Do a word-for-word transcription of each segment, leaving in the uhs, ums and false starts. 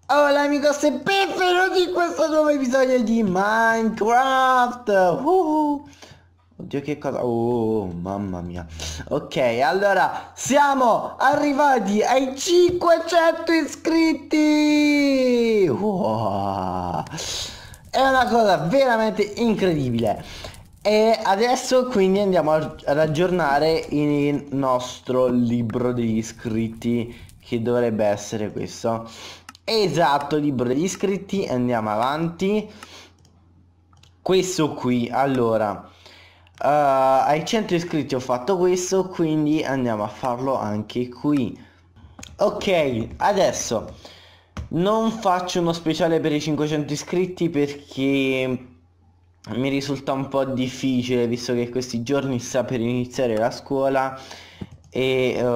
Hola amigos e benvenuti in questo nuovo episodio di Minecraft. Uh, Oddio che cosa. Oh mamma mia. Ok, allora siamo arrivati ai cinquecento iscritti. Wow. È una cosa veramente incredibile. E adesso quindi andiamo a- ad aggiornare il nostro libro degli iscritti, che dovrebbe essere questo. Esatto, libro degli iscritti, andiamo avanti. Questo qui, allora, eh, ai cento iscritti ho fatto questo, quindi andiamo a farlo anche qui. Ok, adesso non faccio uno speciale per i cinquecento iscritti perché mi risulta un po' difficile, visto che questi giorni sta per iniziare la scuola e eh,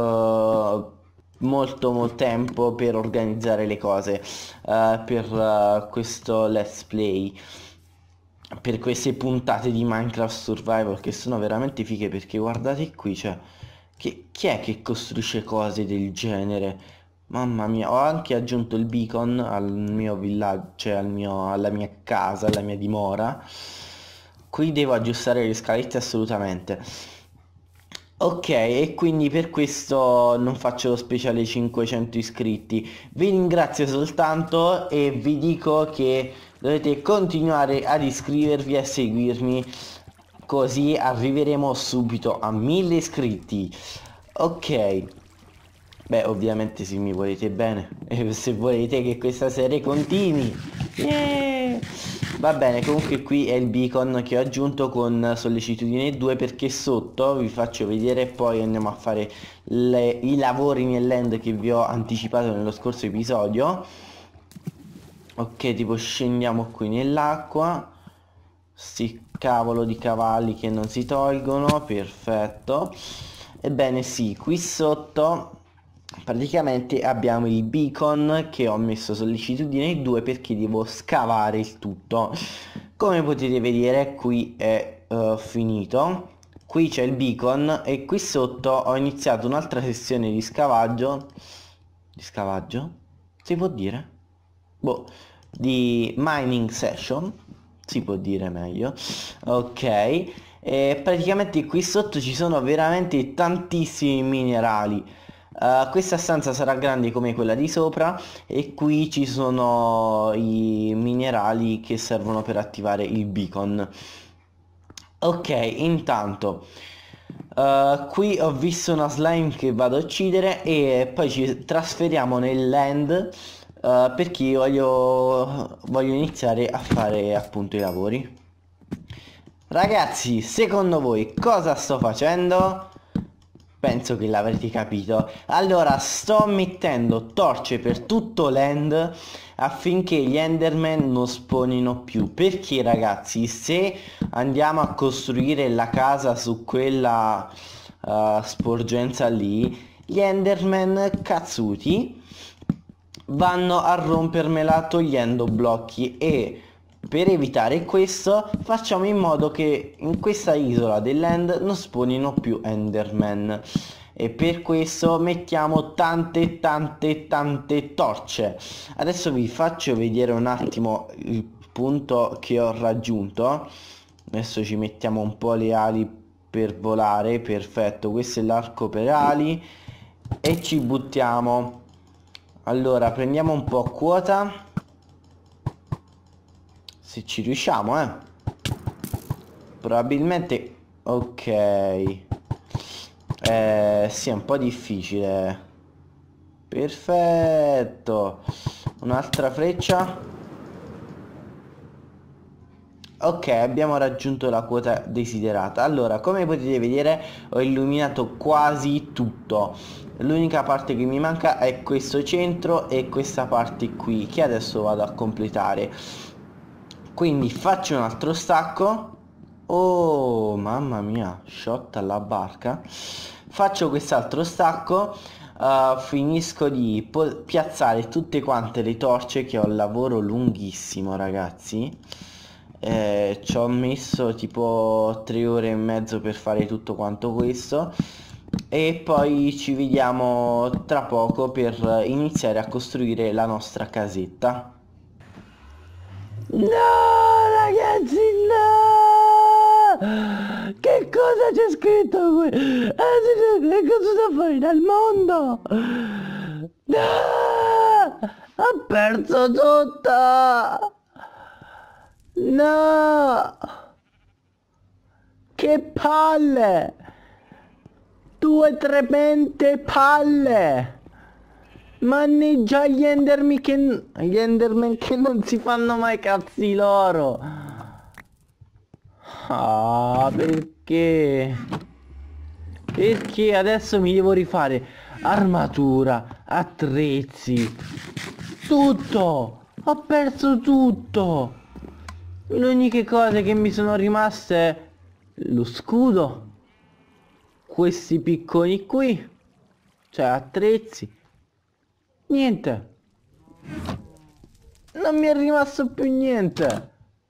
molto, molto tempo per organizzare le cose eh, per eh, questo let's play, per queste puntate di Minecraft Survival che sono veramente fighe, perché guardate qui, cioè, che, chi è che costruisce cose del genere? Mamma mia, ho anche aggiunto il beacon al mio villaggio, cioè al mio, alla mia casa, alla mia dimora. Qui devo aggiustare le scalette assolutamente. Ok, e quindi per questo non faccio lo speciale cinquecento iscritti. Vi ringrazio soltanto e vi dico che dovete continuare ad iscrivervi e a seguirmi, così arriveremo subito a mille iscritti. Ok. Beh, ovviamente se mi volete bene e se volete che questa serie continui. Yeah! Va bene, comunque qui è il beacon che ho aggiunto con sollecitudine due, perché sotto vi faccio vedere e poi andiamo a fare le, i lavori nell'end che vi ho anticipato nello scorso episodio. Ok, tipo scendiamo qui nell'acqua. Sti cavolo di cavalli che non si tolgono, perfetto. Ebbene sì, qui sotto praticamente abbiamo il beacon che ho messo sollecitudine due perché devo scavare il tutto. Come potete vedere qui è uh, finito. Qui c'è il beacon e qui sotto ho iniziato un'altra sessione di scavaggio. Di scavaggio? Si può dire? Boh, di mining session, si può dire meglio. Ok, e praticamente qui sotto ci sono veramente tantissimi minerali. Uh, questa stanza sarà grande come quella di sopra e qui ci sono i minerali che servono per attivare il beacon. Ok, intanto uh, qui ho visto una slime che vado a uccidere e poi ci trasferiamo nell'end uh, perché voglio, voglio iniziare a fare appunto i lavori. Ragazzi, secondo voi cosa sto facendo? Penso che l'avrete capito. Allora, sto mettendo torce per tutto l'end affinché gli enderman non spawnino più. Perché ragazzi, se andiamo a costruire la casa su quella uh, sporgenza lì, gli enderman cazzuti vanno a rompermela togliendo blocchi, e per evitare questo facciamo in modo che in questa isola dell'end non spawnino più enderman, e per questo mettiamo tante tante tante torce. Adesso vi faccio vedere un attimo il punto che ho raggiunto. Adesso ci mettiamo un po' le ali per volare, perfetto, questo è l'arco per ali e ci buttiamo. Allora prendiamo un po' quota, se ci riusciamo, eh probabilmente. Ok, eh sì, è un po' difficile. Perfetto, un'altra freccia. Ok, abbiamo raggiunto la quota desiderata. Allora, come potete vedere, ho illuminato quasi tutto. L'unica parte che mi manca è questo centro e questa parte qui, che adesso vado a completare. Quindi faccio un altro stacco. Oh, mamma mia, shot alla barca. Faccio quest'altro stacco. Uh, finisco di piazzare tutte quante le torce, che ho un lavoro lunghissimo, ragazzi. Eh, ci ho messo tipo tre ore e mezzo per fare tutto quanto questo. e poi ci vediamo tra poco per iniziare a costruire la nostra casetta. No, ragazzi, no! Che cosa c'è scritto qui? Eh, che cosa sta fuori dal mondo? No! Ho perso tutto! No! Che palle! Due tremende palle! Mannaggia gli endermi che... gli enderman che non si fanno mai cazzi loro! Ah, perché? Perché adesso mi devo rifare armatura, attrezzi, tutto! Ho perso tutto! Le uniche cose che mi sono rimaste lo scudo, questi picconi qui, cioè attrezzi, niente, non mi è rimasto più niente.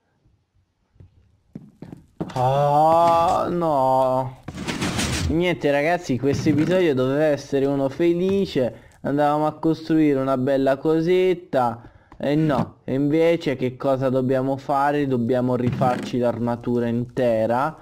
Ah no, niente ragazzi, questo episodio doveva essere uno felice, andavamo a costruire una bella cosetta. E no, e invece che cosa dobbiamo fare? Dobbiamo rifarci l'armatura intera.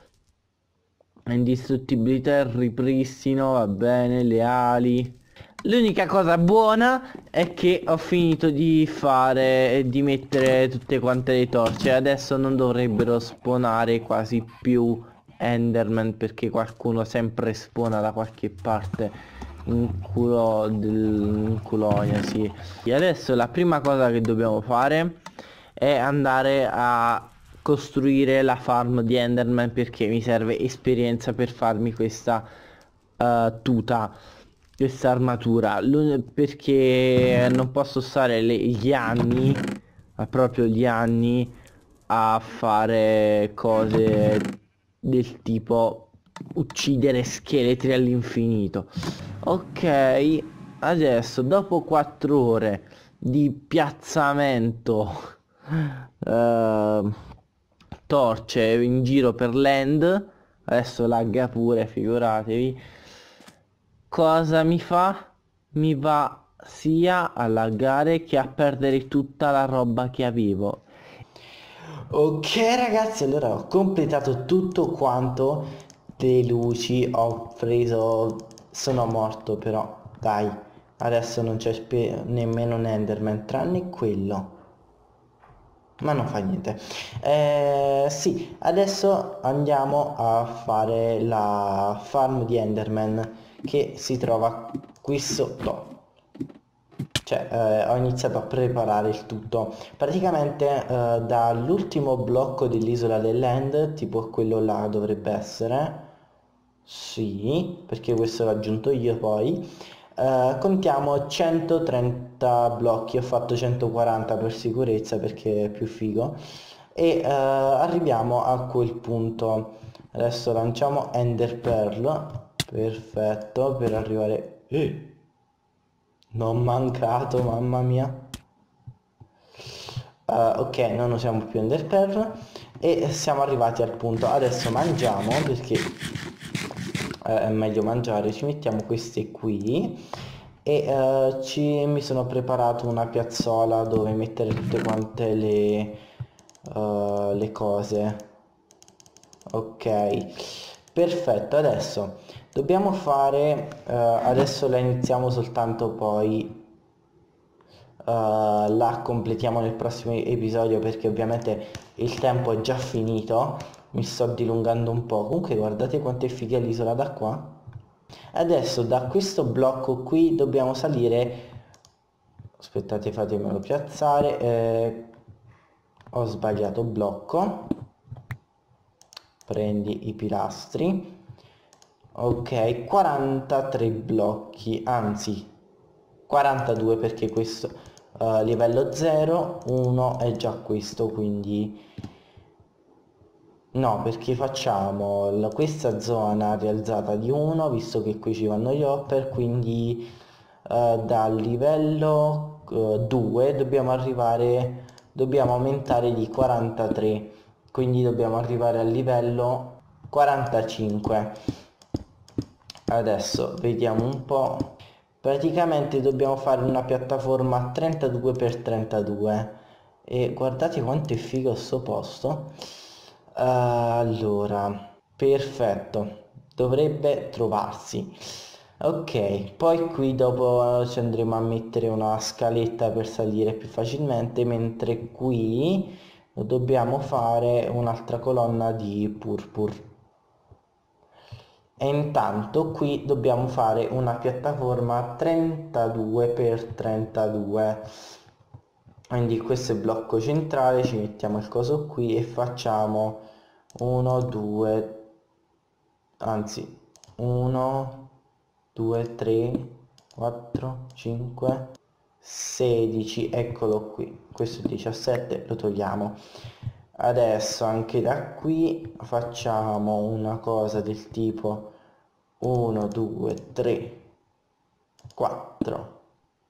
Indistruttibilità, il ripristino, va bene, le ali. L'unica cosa buona è che ho finito di fare e di mettere tutte quante le torce. Adesso non dovrebbero spawnare quasi più Enderman, perché qualcuno sempre spawna da qualche parte in culo del in culoia, sì. E adesso la prima cosa che dobbiamo fare è andare a costruire la farm di Enderman, perché mi serve esperienza per farmi questa uh, tuta, questa armatura. L'un- perché non posso stare le- gli anni, ma proprio gli anni, a fare cose del tipo uccidere scheletri all'infinito. Ok, adesso dopo quattro ore di piazzamento eh, torce in giro per l'end, adesso lagga pure, figuratevi, cosa mi fa? Mi va sia a laggare che a perdere tutta la roba che avevo. Ok ragazzi, allora ho completato tutto quanto, le luci, ho preso, sono morto però, dai, adesso non c'è nemmeno un Enderman, tranne quello. Ma non fa niente. Eh, sì, adesso andiamo a fare la farm di Enderman che si trova qui sotto. Cioè, eh, ho iniziato a preparare il tutto. Praticamente eh, dall'ultimo blocco dell'isola dell'End, tipo quello là dovrebbe essere. Sì, perché questo l'ho aggiunto io poi. Eh, contiamo centotrenta blocchi, ho fatto centoquaranta per sicurezza perché è più figo. E eh, arriviamo a quel punto. Adesso lanciamo Ender Pearl. Perfetto, per arrivare... Eh, non mancato, mamma mia. Uh, ok, non usiamo più Ender Pearl. E siamo arrivati al punto. Adesso mangiamo perché eh, è meglio mangiare. Ci mettiamo queste qui e uh, ci, mi sono preparato una piazzola dove mettere tutte quante le, uh, le cose. Ok, perfetto. Adesso dobbiamo fare uh, adesso la iniziamo soltanto poi uh, la completiamo nel prossimo episodio, perché ovviamente il tempo è già finito, mi sto dilungando un po'. Comunque guardate quanto è figa l'isola da qua. Adesso da questo blocco qui dobbiamo salire, aspettate, fatemelo piazzare, eh, ho sbagliato blocco, prendi i pilastri. Ok, quarantatré blocchi, anzi quarantadue, perché questo uh, livello zero, uno è già questo, quindi no, perché facciamo la, questa zona rialzata di uno, visto che qui ci vanno gli hopper, quindi uh, dal livello uh, due dobbiamo arrivare, dobbiamo aumentare di quarantatré, quindi dobbiamo arrivare al livello quarantacinque. adesso vediamo un po'. Praticamente dobbiamo fare una piattaforma trentadue per trentadue e guardate quanto è figo sto posto. Allora, perfetto, dovrebbe trovarsi. Ok, poi qui dopo ci andremo a mettere una scaletta per salire più facilmente, mentre qui dobbiamo fare un'altra colonna di purpur. E intanto qui dobbiamo fare una piattaforma trentadue per trentadue, quindi questo è il blocco centrale, ci mettiamo il coso qui e facciamo uno due, anzi uno due tre quattro cinque sedici, eccolo qui, questo è diciassette, lo togliamo. Adesso anche da qui facciamo una cosa del tipo uno due tre quattro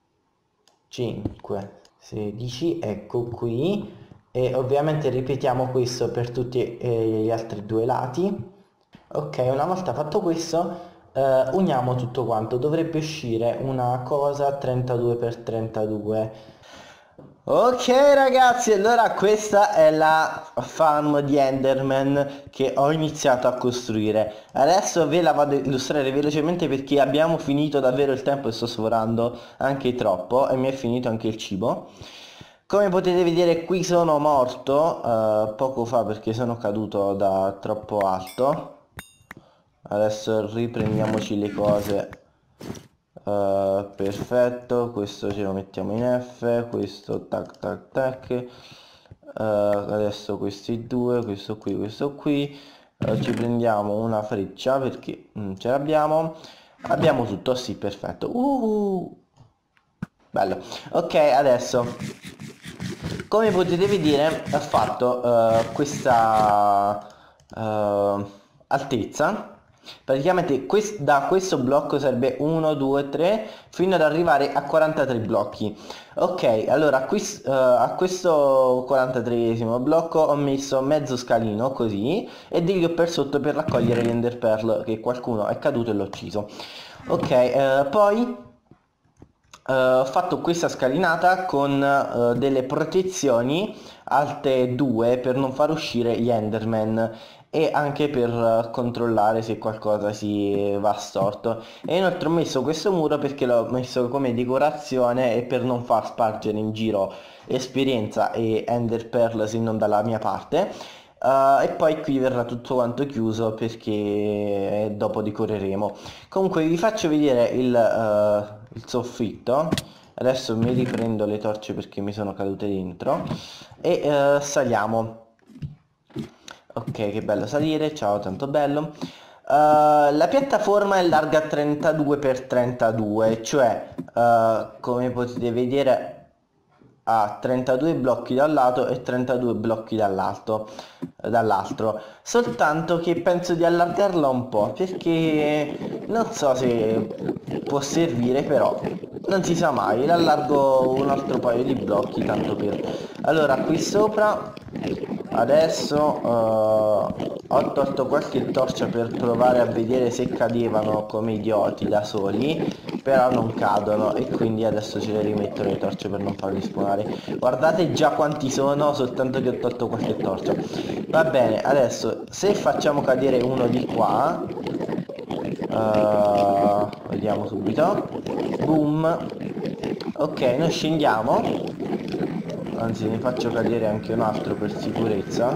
cinque sedici, ecco qui, e ovviamente ripetiamo questo per tutti eh, gli altri due lati. Ok, una volta fatto questo eh, uniamo tutto quanto, dovrebbe uscire una cosa trentadue per trentadue. Ok ragazzi, allora questa è la farm di Enderman che ho iniziato a costruire. Adesso ve la vado a illustrare velocemente perché abbiamo finito davvero il tempo e sto sforando anche troppo e mi è finito anche il cibo. Come potete vedere qui sono morto eh, poco fa perché sono caduto da troppo alto. Adesso riprendiamoci le cose. Uh, perfetto, questo ce lo mettiamo in F, questo tac tac tac. Uh, adesso questi due, questo qui, questo qui. Uh, ci prendiamo una freccia perché mm, ce l'abbiamo. Abbiamo tutto, sì, perfetto. Uh, bello. Ok, adesso come potete vedere ho fatto uh, questa uh, altezza. Praticamente quest da questo blocco serve uno due tre fino ad arrivare a quarantatré blocchi. Ok, allora qui, uh, a questo quarantatreesimo blocco ho messo mezzo scalino così e degli hopper sotto per raccogliere l'ender pearl che qualcuno è caduto e l'ho ucciso. Ok, uh, poi Uh, ho fatto questa scalinata con uh, delle protezioni alte due per non far uscire gli Enderman e anche per uh, controllare se qualcosa si va storto. E inoltre ho messo questo muro perché l'ho messo come decorazione e per non far spargere in giro esperienza e Ender Pearl se non dalla mia parte. Uh, e poi qui verrà tutto quanto chiuso perché dopo decoreremo. Comunque vi faccio vedere il, uh, il soffitto. Adesso mi riprendo le torce perché mi sono cadute dentro e uh, saliamo. Ok, che bello salire, ciao, tanto bello. Uh, la piattaforma è larga trentadue per trentadue, cioè uh, come potete vedere ha trentadue blocchi da un lato e trentadue blocchi dall'alto dall'altro, soltanto che penso di allargarla un po' perché non so se può servire, però non si sa mai, l'allargo un altro paio di blocchi tanto per. Allora qui sopra adesso uh, ho tolto qualche torcia per provare a vedere se cadevano come idioti da soli, però non cadono e quindi adesso ce le rimetto le torce per non farli spawnare. Guardate già quanti sono soltanto che ho tolto qualche torcia. Va bene, adesso se facciamo cadere uno di qua, uh, vediamo subito, boom, ok, noi scendiamo, anzi ne faccio cadere anche un altro per sicurezza.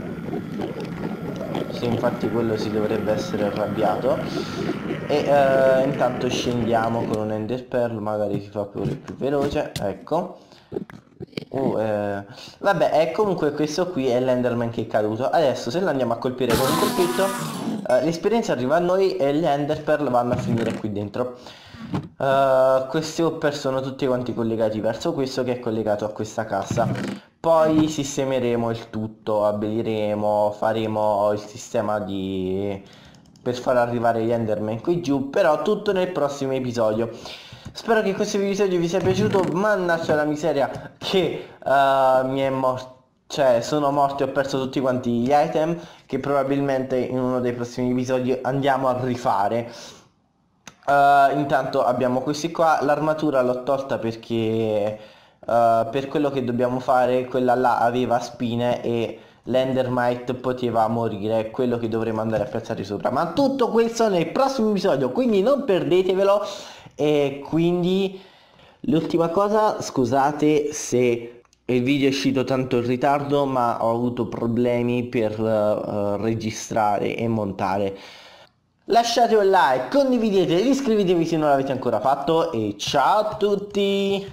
Sì, infatti quello si dovrebbe essere arrabbiato. E eh, intanto scendiamo con un ender pearl, magari si fa pure più veloce, ecco. Uh, eh. Vabbè, e comunque questo qui è l'enderman che è caduto. Adesso se lo andiamo a colpire con un colpetto, eh, l'esperienza arriva a noi e gli ender pearl vanno a finire qui dentro. Uh, questi hopper sono tutti quanti collegati verso questo che è collegato a questa cassa. Poi sistemeremo il tutto, abbelliremo, faremo il sistema di per far arrivare gli enderman qui giù, però tutto nel prossimo episodio. Spero che questo episodio vi sia piaciuto. Mannaggia la miseria che uh, mi è morto, cioè sono morto e ho perso tutti quanti gli item che probabilmente in uno dei prossimi episodi andiamo a rifare. Uh, intanto abbiamo questi qua, l'armatura l'ho tolta perché uh, per quello che dobbiamo fare quella là aveva spine e l'Endermite poteva morire, è quello che dovremo andare a piazzare sopra. Ma tutto questo nel prossimo episodio, quindi non perdetevelo. E quindi l'ultima cosa, scusate se il video è uscito tanto in ritardo, ma ho avuto problemi per uh, registrare e montare. Lasciate un like, condividete, iscrivetevi se non l'avete ancora fatto e ciao a tutti!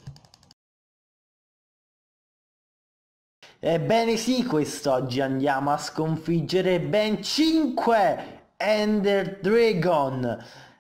Ebbene sì, quest'oggi andiamo a sconfiggere ben cinque Ender Dragon!